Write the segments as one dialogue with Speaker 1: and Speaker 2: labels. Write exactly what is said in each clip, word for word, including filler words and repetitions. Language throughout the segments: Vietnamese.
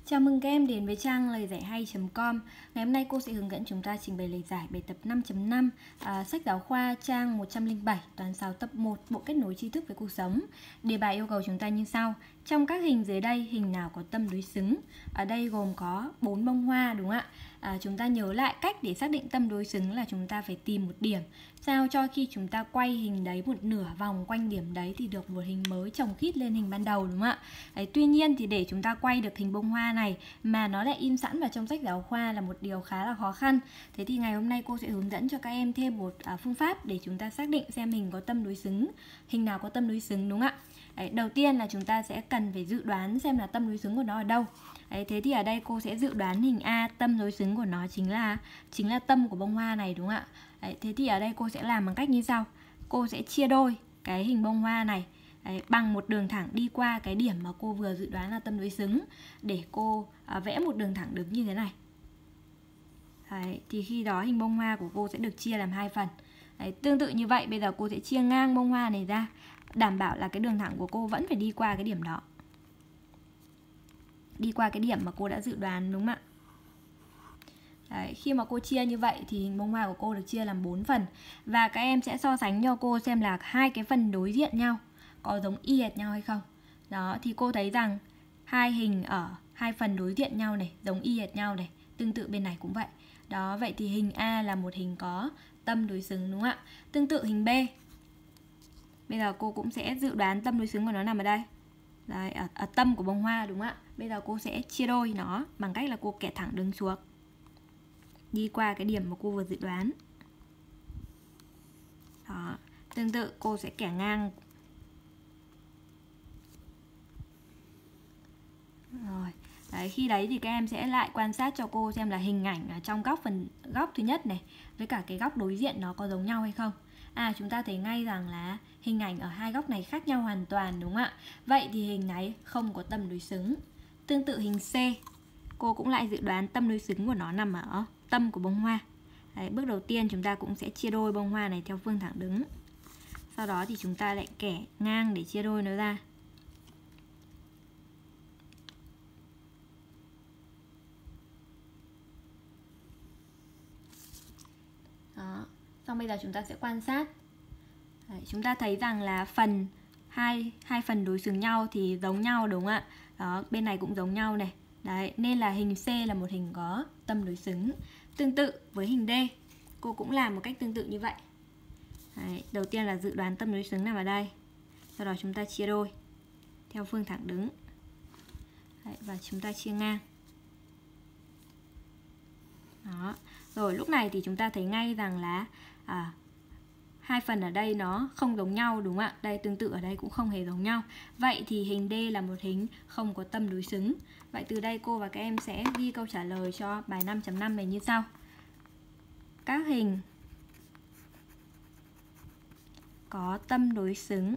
Speaker 1: Chào mừng các em đến với trang lời giải hay chấm com. Ngày hôm nay cô sẽ hướng dẫn chúng ta trình bày lời giải bài tập năm chấm năm, à, sách giáo khoa trang một trăm lẻ bảy, toán sáu tập một, bộ kết nối tri thức với cuộc sống. Đề bài yêu cầu chúng ta như sau. Trong các hình dưới đây, hình nào có tâm đối xứng? Ở đây gồm có bốn bông hoa, đúng không ạ? À, chúng ta nhớ lại cách để xác định tâm đối xứng là chúng ta phải tìm một điểm, sao cho khi chúng ta quay hình đấy một nửa vòng quanh điểm đấy thì được một hình mới chồng khít lên hình ban đầu, đúng không ạ? Đấy, tuy nhiên thì để chúng ta quay được hình bông hoa này mà nó lại in sẵn vào trong sách giáo khoa là một điều khá là khó khăn. Thế thì ngày hôm nay cô sẽ hướng dẫn cho các em thêm một à, phương pháp để chúng ta xác định xem hình có tâm đối xứng, hình nào có tâm đối xứng, đúng không ạ? Đấy, đầu tiên là chúng ta sẽ cần phải dự đoán xem là tâm đối xứng của nó ở đâu. Đấy, thế thì ở đây cô sẽ dự đoán hình A, tâm đối xứng của nó chính là chính là tâm của bông hoa này, đúng không ạ? Đấy, thế thì ở đây cô sẽ làm bằng cách như sau. Cô sẽ chia đôi cái hình bông hoa này Đấy, bằng một đường thẳng đi qua cái điểm mà cô vừa dự đoán là tâm đối xứng, để cô à, vẽ một đường thẳng đứng như thế này. Đấy, thì khi đó hình bông hoa của cô sẽ được chia làm hai phần. Đấy, tương tự như vậy bây giờ cô sẽ chia ngang bông hoa này ra, đảm bảo là cái đường thẳng của cô vẫn phải đi qua cái điểm đó, đi qua cái điểm mà cô đã dự đoán, đúng không ạ? Đấy, khi mà cô chia như vậy thì hình bông hoa của cô được chia làm bốn phần. Và các em sẽ so sánh cho cô xem là hai cái phần đối diện nhau có giống y hệt nhau hay không. Đó, thì cô thấy rằng hai hình ở hai phần đối diện nhau này giống y hệt nhau này, tương tự bên này cũng vậy. Đó, vậy thì hình A là một hình có tâm đối xứng, đúng không ạ? Tương tự hình B, bây giờ cô cũng sẽ dự đoán tâm đối xứng của nó nằm ở đây. Đấy, ở, ở tâm của bông hoa, đúng không ạ? Bây giờ cô sẽ chia đôi nó bằng cách là cô kẻ thẳng đứng xuống, đi qua cái điểm mà cô vừa dự đoán. Đó, tương tự cô sẽ kẻ ngang. Rồi, đấy, khi đấy thì các em sẽ lại quan sát cho cô xem là hình ảnh ở trong góc phần góc thứ nhất này với cả cái góc đối diện nó có giống nhau hay không. À, chúng ta thấy ngay rằng là hình ảnh ở hai góc này khác nhau hoàn toàn, đúng không ạ? Vậy thì hình này không có tâm đối xứng. Tương tự hình C, cô cũng lại dự đoán tâm đối xứng của nó nằm ở tâm của bông hoa. Đấy, bước đầu tiên chúng ta cũng sẽ chia đôi bông hoa này theo phương thẳng đứng. Sau đó thì chúng ta lại kẻ ngang để chia đôi nó ra. Đó. Xong bây giờ chúng ta sẽ quan sát. Đấy, chúng ta thấy rằng là phần hai hai phần đối xứng nhau thì giống nhau, đúng không ạ? Đó, bên này cũng giống nhau này. Đấy, nên là hình C là một hình có tâm đối xứng. Tương tự với hình D, cô cũng làm một cách tương tự như vậy. Đấy, đầu tiên là dự đoán tâm đối xứng nằm ở đây. Sau đó chúng ta chia đôi theo phương thẳng đứng. Đấy, và chúng ta chia ngang. Đó. Rồi lúc này thì chúng ta thấy ngay rằng là à, hai phần ở đây nó không giống nhau, đúng không ạ? Đây tương tự ở đây cũng không hề giống nhau. Vậy thì hình D là một hình không có tâm đối xứng. Vậy từ đây cô và các em sẽ ghi câu trả lời cho bài năm chấm năm này như sau. Các hình có tâm đối xứng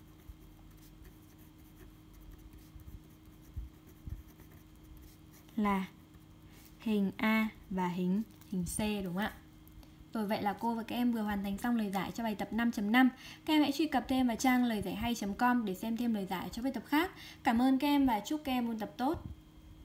Speaker 1: là hình A và hình hình C, đúng không ạ? Rồi, vậy là cô và các em vừa hoàn thành xong lời giải cho bài tập năm chấm năm. Các em hãy truy cập thêm vào trang lời giải hay chấm com để xem thêm lời giải cho bài tập khác. Cảm ơn các em và chúc các em ôn tập tốt.